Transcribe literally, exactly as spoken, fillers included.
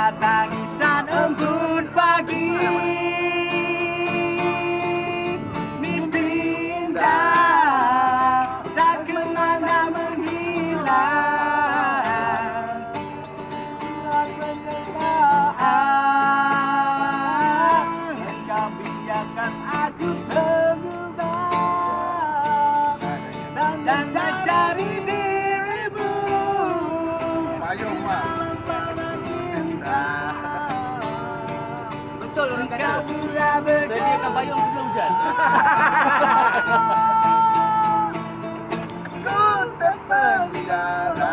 tangisan embun pagi. Mimpi indah tak kemana menghilang. Engkau biarkan aku terbang dan mencari dirimu. Payung, Mak. Betul orang kata. Sediakan payung sebelum hujan. Ku tak mengira